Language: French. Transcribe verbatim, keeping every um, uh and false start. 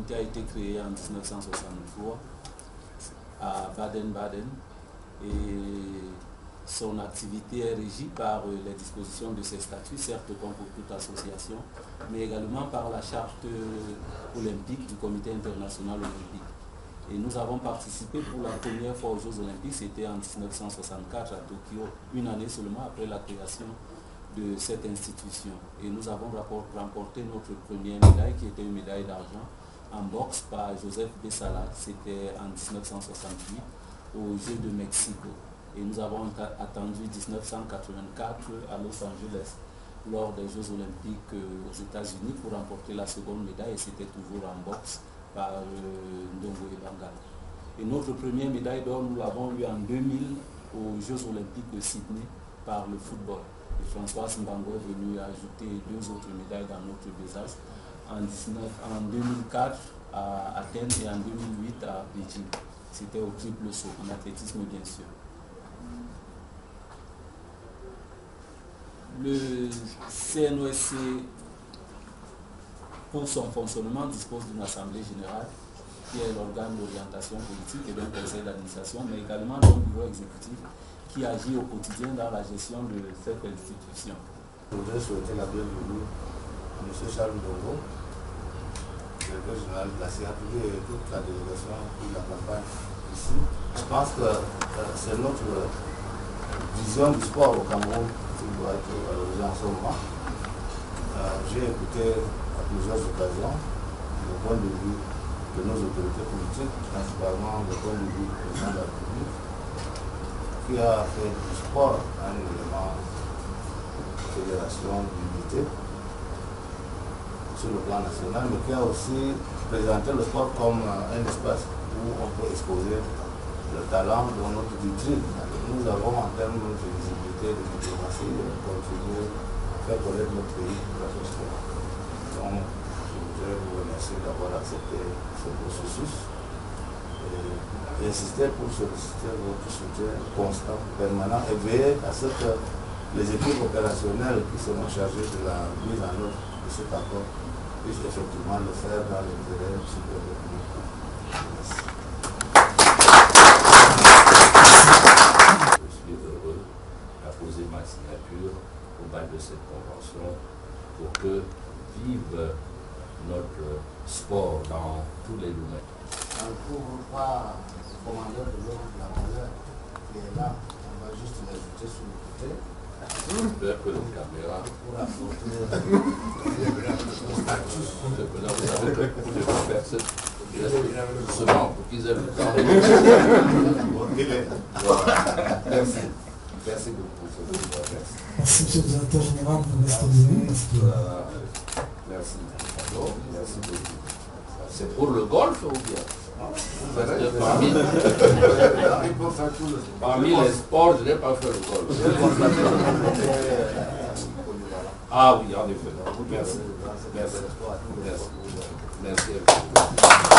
comité a été créé en mille neuf cent soixante-trois à Baden-Baden et son activité est régie par les dispositions de ses statuts, certes comme pour toute association, mais également par la charte olympique du Comité international olympique. Et nous avons participé pour la première fois aux Jeux olympiques, c'était en mille neuf cent soixante-quatre à Tokyo, une année seulement après la création de cette institution. Et nous avons remporté notre première médaille, qui était une médaille d'argent en boxe par Joseph Bessala, c'était en mille neuf cent soixante-huit aux Jeux de Mexico. Et nous avons attendu mille neuf cent quatre-vingt-quatre à Los Angeles lors des Jeux olympiques aux États-Unis pour remporter la seconde médaille, et c'était toujours en boxe par euh, Ndongo Ebanga. Et notre première médaille d'or, nous l'avons eu en deux mille aux Jeux olympiques de Sydney par le football. Et François Mbango est venu ajouter deux autres médailles dans notre besace en, en deux mille quatre à Athènes et en deux mille huit à Beijing. C'était au triple saut, en athlétisme bien sûr. Le C N O S C, pour son fonctionnement, dispose d'une assemblée générale qui est l'organe d'orientation politique et d'un conseil d'administration, mais également d'un bureau exécutif qui agit au quotidien dans la gestion de cette institution. Je voudrais souhaiter la bienvenue à M. Charles Ndongo, directeur général de la C A P et toute la délégation qui l'accompagne ici. Je pense que euh, c'est notre vision du sport au Cameroun qui doit être valorisée en ce moment. Euh, J'ai écouté à plusieurs occasions le point de vue de nos autorités politiques, principalement le point de vue du président de la République, qui a fait du sport un élément de fédération d'unité sur le plan national, mais qui a aussi présenté le sport comme un espace où on peut exposer le talent de notre vitrine. Nous avons, en termes de visibilité, de diplomatie, continué à faire connaître notre pays grâce au sport. Donc, je voudrais vous remercier d'avoir accepté ce processus et insister pour solliciter votre soutien constant, permanent et veiller à ce que les équipes opérationnelles qui seront chargées de la mise en œuvre de cet accord puissent effectivement le faire dans l'intérêt supérieur du public. Merci. Je suis heureux d'apposer ma signature au bas de cette convention pour que vive notre sport dans tous les domaines. On ne couvre pas le commandeur de l'ordre de la valeur qui est là. On va juste l'ajouter sur le côté. J'espère que les caméras Pour apporter le statut. vous savez que vous devez faire cette doucement pour qu'ils aient le temps. Merci. Merci beaucoup. Merci, monsieur le directeur général, pour rester venu. Merci. Merci beaucoup. C'est pour le golf ou bien? Parce que parmi, parmi les sports, je n'ai pas fait le golf. Ah oui, en effet. Merci. Merci. Merci. Merci.